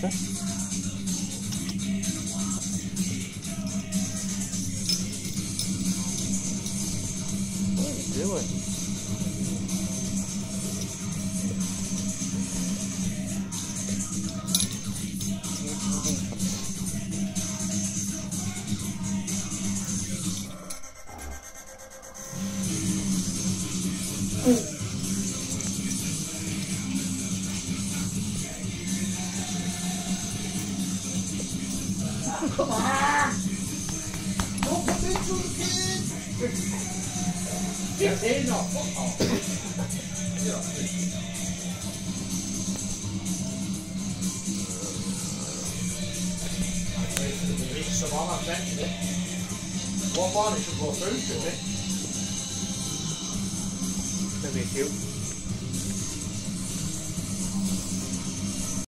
faster. What are you doing? Come on! Don't put it to the kids! Yeah, they know. Some on, I'm betting it. One more, it should go through, shouldn't it? Maybe a few.